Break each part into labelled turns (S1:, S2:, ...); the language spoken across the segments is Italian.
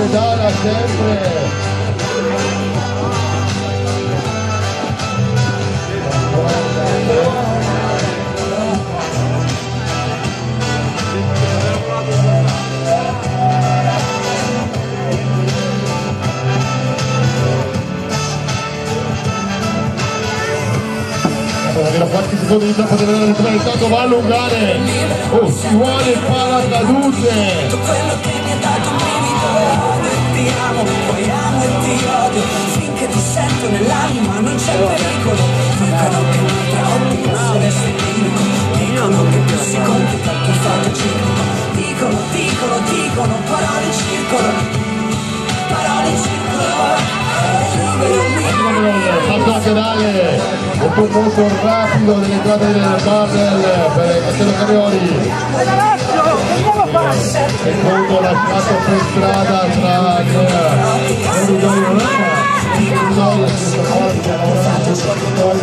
S1: pedala sempre. Avere qualche secondo di tempo deve entrare, intanto va a allungare. Oh, si vuole il paracadute.
S2: Quello che mi ha dato un brivido, ti amo, poi amo e ti odio, finché ti sento nell'anima non c'è pericolo. Dicono che un'altra ottica saresti unico, dicono che più si complica più fatto circolo. Dicono, parole in circolo,
S1: Salto laterale, molto molto rapido dell'entrata del Bardel per Castello Carioli. Secondo lasciato per strada tra Corridoio Roma e Vittoria, senza parte che lavorano su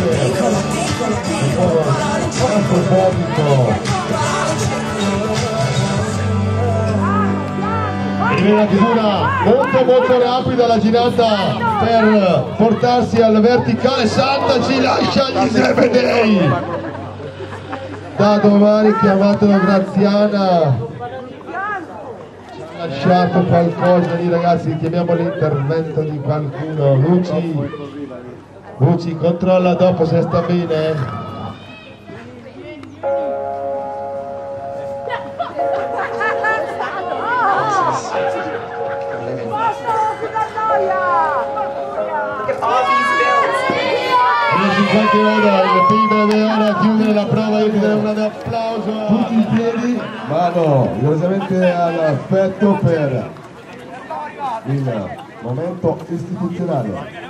S1: e la chiusura molto rapida la girata per portarsi al verticale. Santa ci lascia gli Zebedei. Da domani chiamatelo Graziana. Ci ha lasciato qualcosa lì, ragazzi, chiamiamo l'intervento di qualcuno. Luci, controlla dopo se sta bene. In qualche modo il PIB deve ora chiudere la prova e dare un grande applauso. Tutti in piedi, mano rigorosamente all'affetto per il momento istituzionale.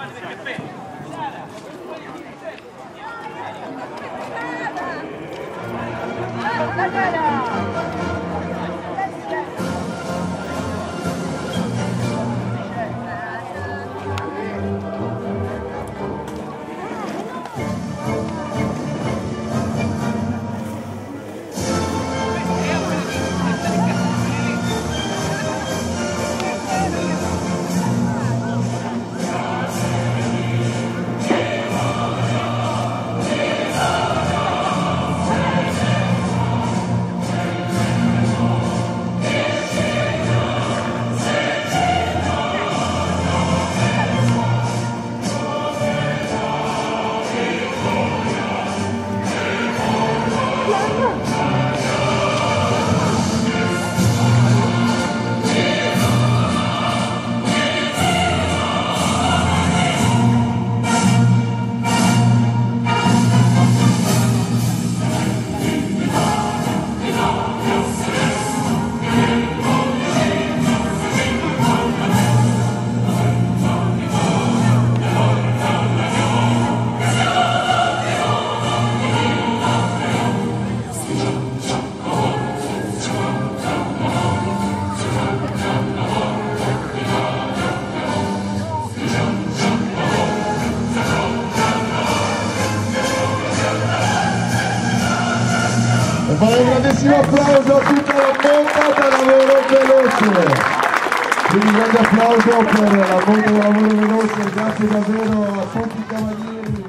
S1: Fare un grandissimo applauso a tutta la bomba da lavoro veloce. Quindi un grande applauso per la bomba da lavoro veloce, grazie davvero a tutti i cavalieri.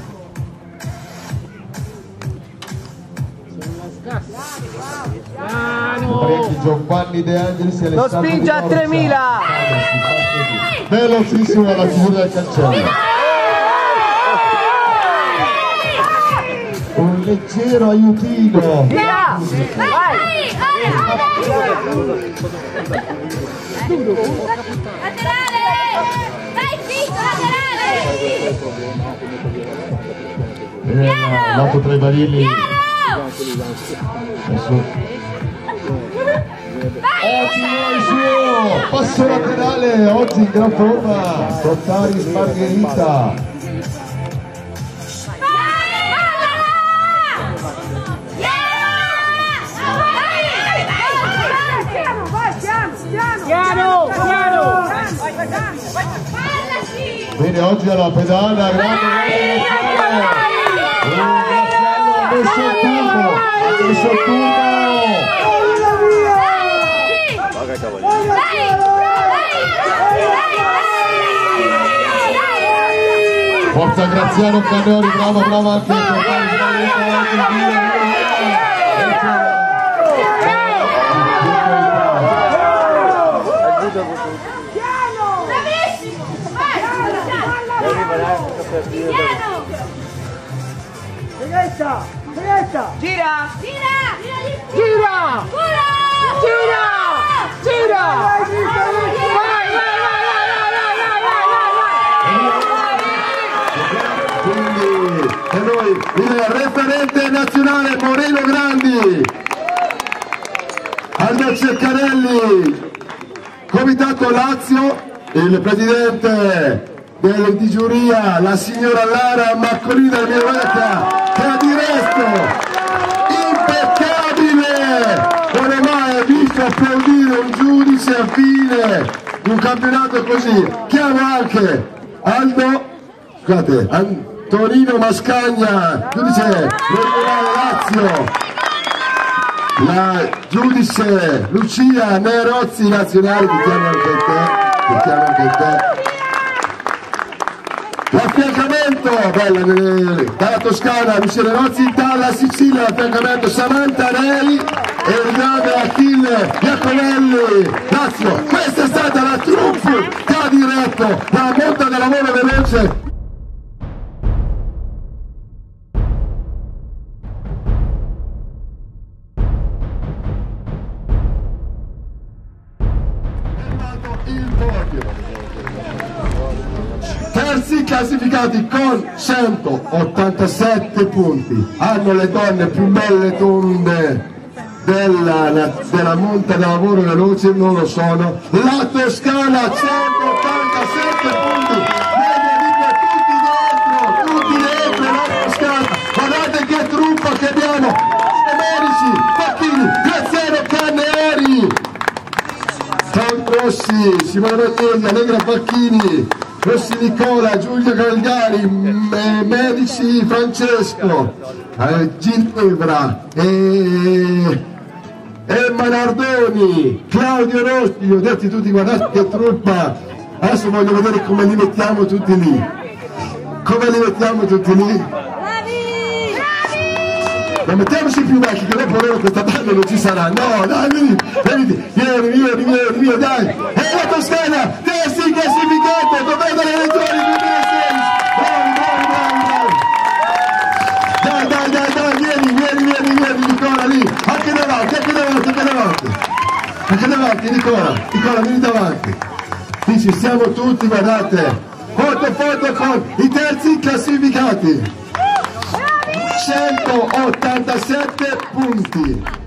S1: Adesso Giovanni De Angelis e
S3: lo spinge a 3000.
S1: Velocissimo alla chiusura del cancello. Un leggero aiutino.
S3: Via!
S4: Laterale! Dai, zitto, laterale!
S1: Lato tra i barili. Ottimo il suo passo laterale, oggi in gran forma Trottaris Margherita. Bene, oggi alla pedana, grande ha messo il turno, Forza Graziano Cannori, bravo, bravo anche
S3: Gira! Gira!
S1: Quindi, e noi il referente nazionale Moreno Grandi, Aldo Ceccarelli, Comitato Lazio, il presidente di giuria, la signora Lara Maccolina Mirovecca, che ha diretto, impeccabile, non è mai visto applaudire un giudice a fine di un campionato così. Chiamo anche Aldo, scusate, Antonino Mascagna, giudice regionale Lazio, la giudice Lucia Nerozzi nazionale, ti chiamo anche te, L'affiancamento, dalla Toscana, Lucia Nerozzi, dalla Sicilia, l'affiancamento Samantha Neri e il grande Achille Iaconelli, Lazio. Questa è stata la troupe che ha diretto la monta del lavoro veloce. Il podio. Terzi classificati con 187 punti, hanno le donne più belle tonde della monta del lavoro veloce, non lo sono, la Toscana 187 punti, tutti dentro la Toscana, guardate che truppa che abbiamo, Merici, Facchini, Graziano Canneri, Paolo Rossi, Simone Bagnesi, Allegra Facchini, Rossi Nicola, Giulio Galgari, Medici Francesco, Ginevra, Emma Nardoni, Claudio Rossi, li ho detti tutti, guardate che truppa, adesso voglio vedere come li mettiamo tutti lì, ma mettiamoci più vecchi che dopo loro questa banda non ci sarà, no dai, vieni, dai, e la Toscana, terzi classificato, dov'è dalle regioni 2016, dai, Nicola lì, anche davanti, Nicola, vieni davanti, qui ci siamo tutti, guardate, foto con i terzi classificati, 187 punti.